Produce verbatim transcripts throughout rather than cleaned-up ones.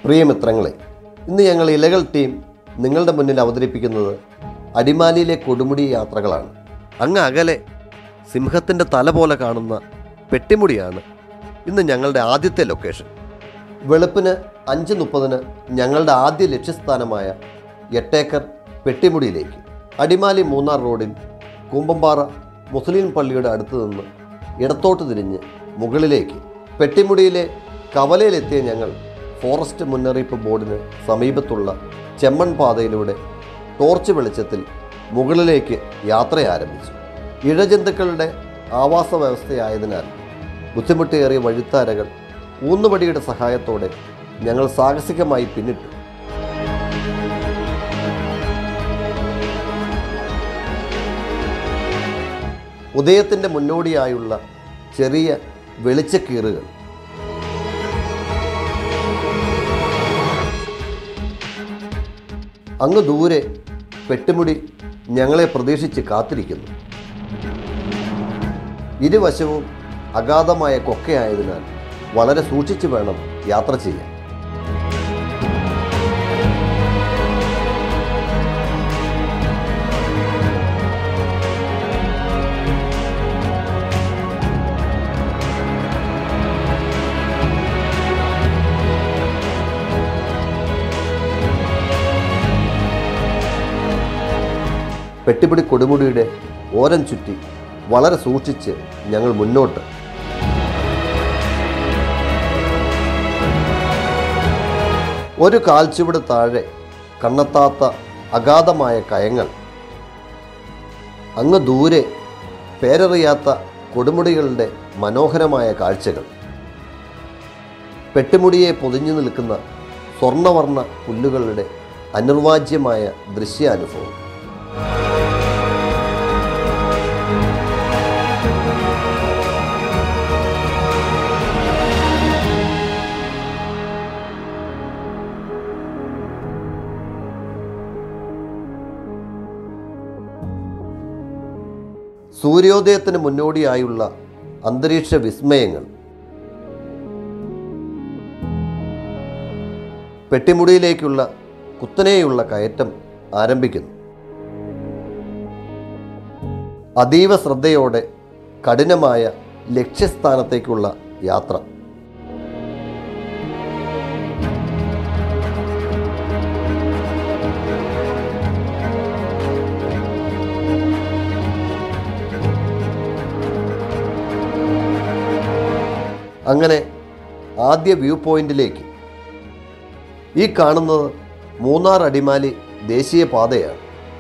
പ്രിയമിത്രങ്ങളെ, ഇന്ന് ഞങ്ങൾ ഇലകൾ ടീം നിങ്ങളുടെ മുന്നിൽ അവതരിപ്പിക്കുന്നത് അടിമാലിയിലെ കൊടുമുടി യാത്രകളാണ്. അങ്ങ് അകലെ സിംഹത്തിൻ്റെ തല പോലെ കാണുന്ന പെട്ടിമുടിയാണ് ഇന്ന് ഞങ്ങളുടെ ആദ്യത്തെ ലൊക്കേഷൻ. വെളുപ്പിന് അഞ്ച് മുപ്പതിന് ഞങ്ങളുടെ ആദ്യ ലക്ഷ്യസ്ഥാനമായ എട്ടേക്കർ പെട്ടിമുടിയിലേക്ക് അടിമാലി മൂന്നാർ റോഡിൽ കൂമ്പമ്പാറ മുസ്ലിം പള്ളിയുടെ അടുത്ത് നിന്ന് ഇടത്തോട്ട് തിരിഞ്ഞ് മുകളിലേക്ക് പെട്ടിമുടിയിലെ കവലയിലെത്തിയ ഞങ്ങൾ ഫോറസ്റ്റ് മുന്നറിയിപ്പ് ബോർഡിന് സമീപത്തുള്ള ചെമ്മൺ പാതയിലൂടെ ടോർച്ച് വെളിച്ചത്തിൽ മുകളിലേക്ക് യാത്ര ആരംഭിച്ചു. ഇഴജന്തുക്കളുടെ ആവാസ വ്യവസ്ഥയായതിനാൽ ബുദ്ധിമുട്ടേറിയ വഴിത്താരകൾ ഊന്നുവടിയുടെ സഹായത്തോടെ ഞങ്ങൾ സാഹസികമായി പിന്നിട്ടു. ഉദയത്തിൻ്റെ മുന്നോടിയായുള്ള ചെറിയ വെളിച്ചക്കീറുകൾ, അങ്ങ് ദൂരെ പെട്ടിമുടി ഞങ്ങളെ പ്രതീക്ഷിച്ച് കാത്തിരിക്കുന്നു. ഇരുവശവും അഗാധമായ കൊക്കയായതിനാൽ വളരെ സൂക്ഷിച്ചു വേണം യാത്ര ചെയ്യാൻ. പെട്ടിമുടി കൊടുമുടിയുടെ ഓരം ചുറ്റി വളരെ സൂക്ഷിച്ച് ഞങ്ങൾ മുന്നോട്ട്. ഒരു കാൽച്ചുവട് താഴെ കണ്ണെത്താത്ത അഗാധമായ കയങ്ങൾ, അങ്ങ് ദൂരെ പേരറിയാത്ത കൊടുമുടികളുടെ മനോഹരമായ കാഴ്ചകൾ, പെട്ടിമുടിയെ പൊതിഞ്ഞു നിൽക്കുന്ന സ്വർണ്ണവർണ്ണ പുല്ലുകളുടെ അനിർവാജ്യമായ ദൃശ്യാനുഭവം. സൂര്യോദയത്തിന് മുന്നോടിയായുള്ള അന്തരീക്ഷ വിസ്മയങ്ങൾ. പെട്ടിമുടിയിലേക്കുള്ള കുത്തനെയുള്ള കയറ്റം ആരംഭിക്കുന്നു. അതീവ ശ്രദ്ധയോടെ കഠിനമായ ലക്ഷ്യസ്ഥാനത്തേക്കുള്ള യാത്ര. അങ്ങനെ ആദ്യ വ്യൂ പോയിന്റിലേക്ക്. ഈ കാണുന്നത് മൂന്നാർ അടിമാലി ദേശീയ പാതയാണ്.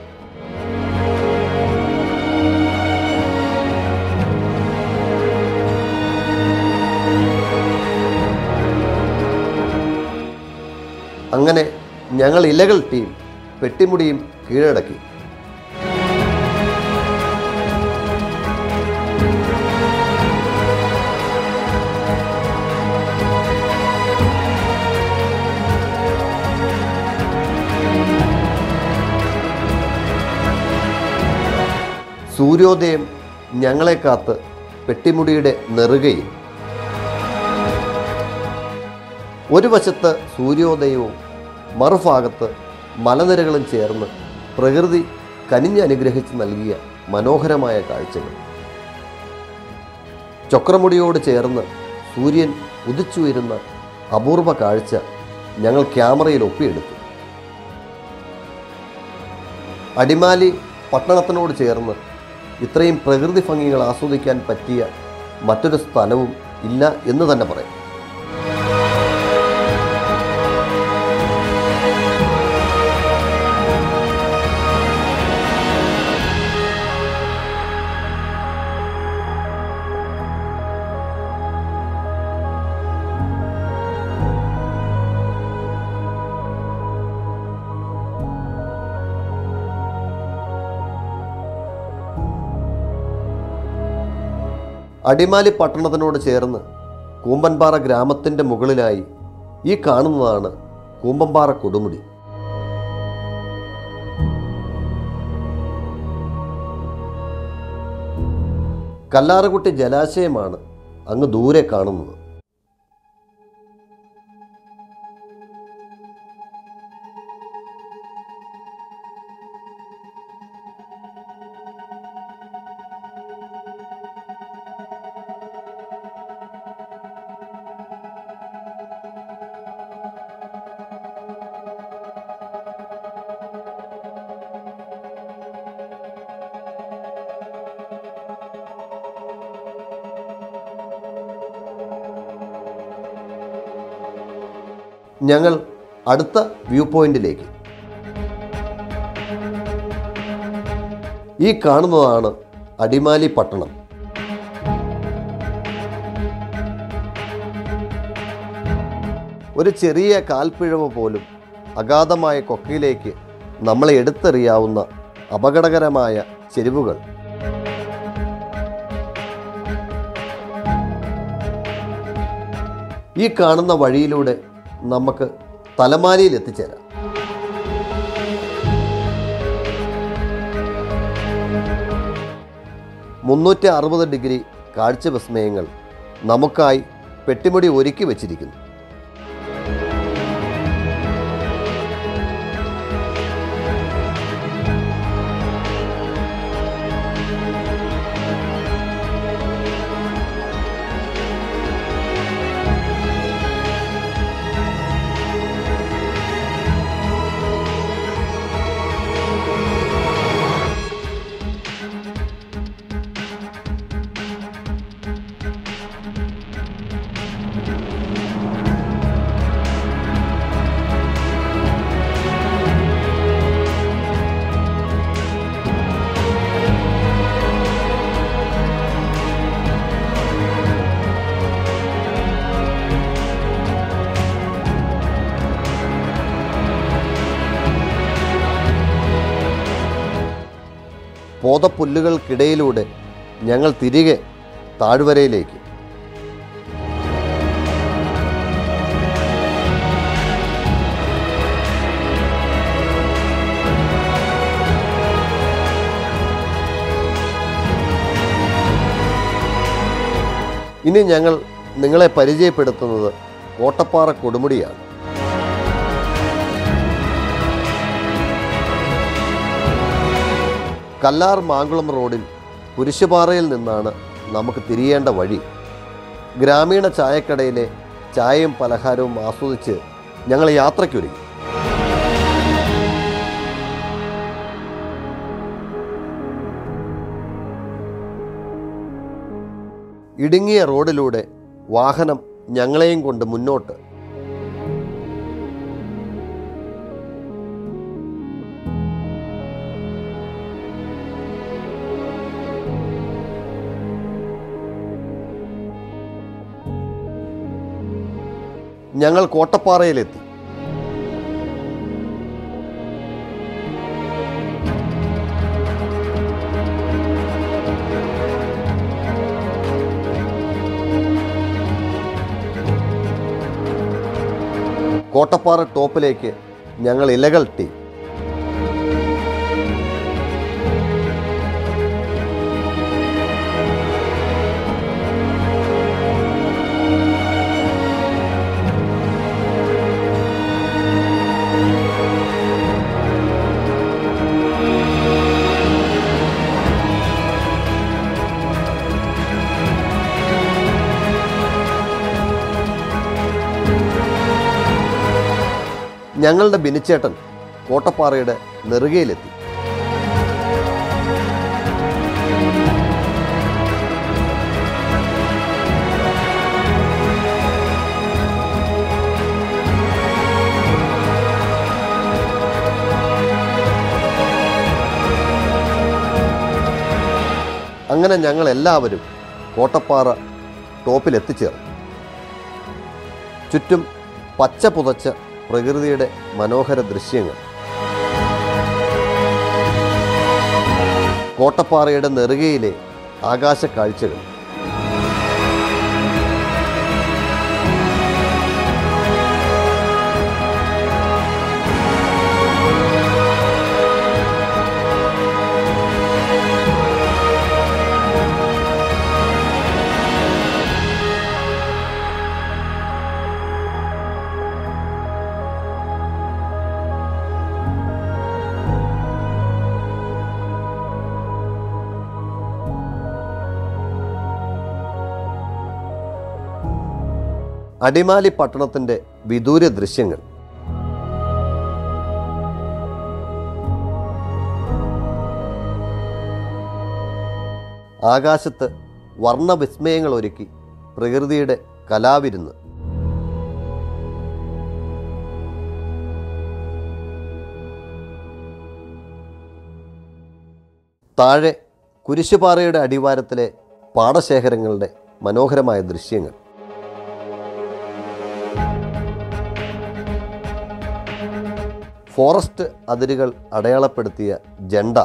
അങ്ങനെ ഞങ്ങൾ ഇലകൾ ടീം പെട്ടിമുടിയും കീഴടക്കി. സൂര്യോദയം ഞങ്ങളെ കാത്ത് പെട്ടിമുടിയുടെ നെറുകയിൽ. ഒരു വശത്ത് സൂര്യോദയവും മറുഭാഗത്ത് മലനിരകളും ചേർന്ന് പ്രകൃതി കനിഞ്ഞനുഗ്രഹിച്ച് നൽകിയ മനോഹരമായ കാഴ്ചകൾ. ചക്രമുടിയോട് ചേർന്ന് സൂര്യൻ ഉദിച്ചുയരുന്ന അപൂർവ കാഴ്ച ഞങ്ങൾ ക്യാമറയിൽ ഒപ്പിയെടുത്തു. അടിമാലി പട്ടണത്തിനോട് ചേർന്ന് ഇത്രയും പ്രകൃതി ഭംഗികൾ ആസ്വദിക്കാൻ പറ്റിയ മറ്റൊരു സ്ഥലവും ഇല്ല എന്ന് തന്നെ പറയാം. അടിമാലി പട്ടണത്തിനോട് ചേർന്ന് കൂമ്പൻപാറ ഗ്രാമത്തിൻ്റെ മുകളിലായി ഈ കാണുന്നതാണ് കൂമ്പമ്പാറ കൊടുമുടി. കല്ലാറുകുട്ടി ജലാശയമാണ് അങ്ങ് ദൂരെ കാണുന്നത്. ഞങ്ങൾ അടുത്ത വ്യൂ പോയിന്റിലേക്ക്. ഈ കാണുന്നതാണ് അടിമാലി പട്ടണം. ഒരു ചെറിയ കാൽപ്പിഴവ് പോലും അഗാധമായ കൊക്കയിലേക്ക് നമ്മളെ എടുത്തെറിയാവുന്ന അപകടകരമായ ചെരിവുകൾ. ഈ കാണുന്ന വഴിയിലൂടെ നമുക്ക് തലമാലയിൽ എത്തിച്ചേരാം. മുന്നൂറ്റി അറുപത് ഡിഗ്രി കാഴ്ച വിസ്മയങ്ങൾ നമുക്കായി പെട്ടിമുടി ഒരുക്കി വച്ചിരിക്കുന്നു. പോതപ്പുല്ലുകൾക്കിടയിലൂടെ ഞങ്ങൾ തിരികെ താഴ്വരയിലേക്ക്. ഇനി ഞങ്ങൾ നിങ്ങളെ പരിചയപ്പെടുത്തുന്നത് കോട്ടപ്പാറ കൊടുമുടിയാണ്. കല്ലാർ മാങ്കുളം റോഡിൽ കുരിശുപാറയിൽ നിന്നാണ് നമുക്ക് തിരിയേണ്ട വഴി. ഗ്രാമീണ ചായക്കടയിലെ ചായയും പലഹാരവും ആസ്വദിച്ച് ഞങ്ങൾ യാത്രയ്ക്കൊരുങ്ങി. ഇടുങ്ങിയ റോഡിലൂടെ വാഹനം ഞങ്ങളെയും കൊണ്ട് മുന്നോട്ട്. ഞങ്ങൾ കോട്ടപ്പാറയിലെത്തി. കോട്ടപ്പാറ ടോപ്പിലേക്ക് ഞങ്ങൾ ഇലകൾ ടീ. ഞങ്ങളുടെ ബിനിച്ചേട്ടൻ കോട്ടപ്പാറയുടെ നെറുകയിലെത്തി. അങ്ങനെ ഞങ്ങൾ എല്ലാവരും കോട്ടപ്പാറ ടോപ്പിലെത്തിച്ചേർന്നു. ചുറ്റും പച്ച പുതച്ച പ്രകൃതിയുടെ മനോഹര ദൃശ്യങ്ങൾ. കോട്ടപ്പാറയുടെ നെറുകയിലെ ആകാശ കാഴ്ചകൾ. അടിമാലി പട്ടണത്തിൻ്റെ വിദൂര ദൃശ്യങ്ങൾ. ആകാശത്ത് വർണ്ണവിസ്മയങ്ങൾ ഒരുക്കി പ്രകൃതിയുടെ കലാവിരുന്ന്. താഴെ കുരിശുപാറയുടെ അടിവാരത്തിലെ പാടശേഖരങ്ങളുടെ മനോഹരമായ ദൃശ്യങ്ങൾ. ഫോറസ്റ്റ് അതിരുകൾ അടയാളപ്പെടുത്തിയ ജണ്ട,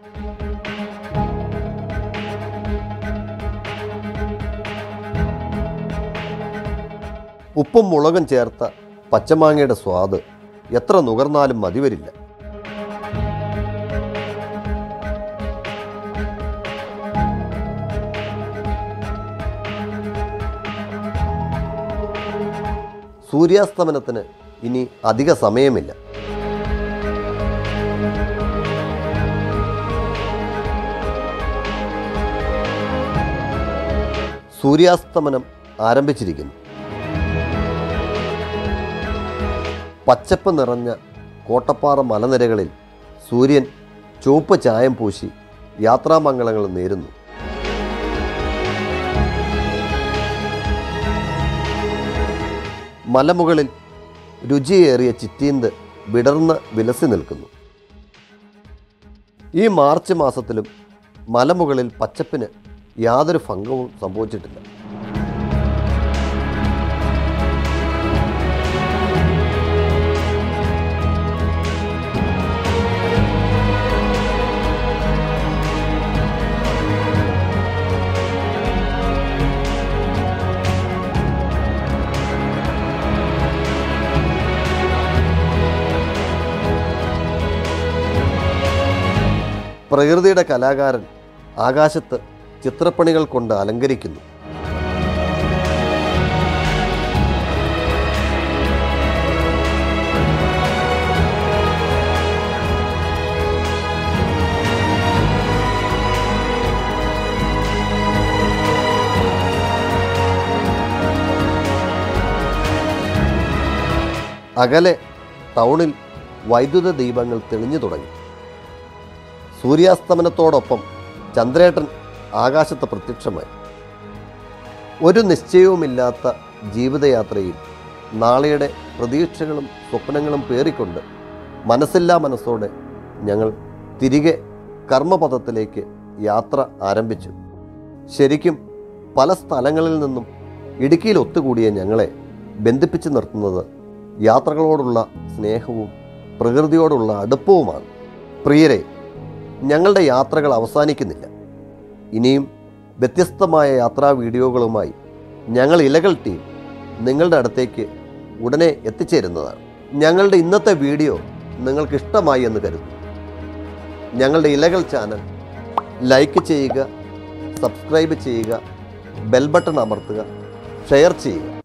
ഉപ്പും മുളകും ചേർത്ത പച്ചമാങ്ങയുടെ സ്വാദ് എത്ര നുകർന്നാലും മതിവരില്ല. സൂര്യാസ്തമനത്തിന് ഇനി അധിക സമയമില്ല. സൂര്യാസ്തമനം ആരംഭിച്ചിരിക്കുന്നു. പച്ചപ്പ് നിറഞ്ഞ കോട്ടപ്പാറ മലനിരകളിൽ സൂര്യൻ ചുവപ്പ് ചായം പൂശി യാത്രാമംഗളങ്ങൾ നേരുന്നു. മലമുകളിൽ രുചിയേറിയ ചിറ്റീന്ത് വിടർന്ന് വിലസി നിൽക്കുന്നു. ഈ മാർച്ച് മാസത്തിലും മലമുകളിൽ പച്ചപ്പിന് യാതൊരു ഭംഗവും സംഭവിച്ചിട്ടില്ല. പ്രകൃതിയുടെ കലാകാരൻ ആകാശത്ത് ചിത്രപ്പണികൾ കൊണ്ട് അലങ്കരിക്കുന്നു. അകലെ ടൗണിൽ വൈദ്യുത ദീപങ്ങൾ തെളിഞ്ഞു തുടങ്ങി. സൂര്യാസ്തമനത്തോടൊപ്പം ചന്ദ്രേട്ടൻ ആകാശത്ത് പ്രത്യക്ഷമായി. ഒരു നിശ്ചയവുമില്ലാത്ത ജീവിതയാത്രയിൽ നാളെയുടെ പ്രതീക്ഷകളും സ്വപ്നങ്ങളും പേറിക്കൊണ്ട് മനസ്സില്ലാ മനസ്സോടെ ഞങ്ങൾ തിരികെ കർമ്മപഥത്തിലേക്ക് യാത്ര ആരംഭിച്ചു. ശരിക്കും പല സ്ഥലങ്ങളിൽ നിന്നും ഇടുക്കിയിൽ ഒത്തുകൂടിയ ഞങ്ങളെ ബന്ധിപ്പിച്ചു നിർത്തുന്നത് യാത്രകളോടുള്ള സ്നേഹവും പ്രകൃതിയോടുള്ള അടുപ്പവുമാണ്. പ്രിയരെ, ഞങ്ങളുടെ യാത്രകൾ അവസാനിക്കുന്നില്ല. ഇനിയും വ്യത്യസ്തമായ യാത്രാ വീഡിയോകളുമായി ഞങ്ങൾ ഇലകൾ ടീം നിങ്ങളുടെ അടുത്തേക്ക് ഉടനെ എത്തിച്ചേരുന്നതാണ്. ഞങ്ങളുടെ ഇന്നത്തെ വീഡിയോ നിങ്ങൾക്ക് ഇഷ്ടമായി എന്ന് കരുതുന്നു. ഞങ്ങളുടെ ഇലകൾ ചാനൽ ലൈക്ക് ചെയ്യുക, സബ്സ്ക്രൈബ് ചെയ്യുക, ബെൽ ബട്ടൺ അമർത്തുക, ഷെയർ ചെയ്യുക.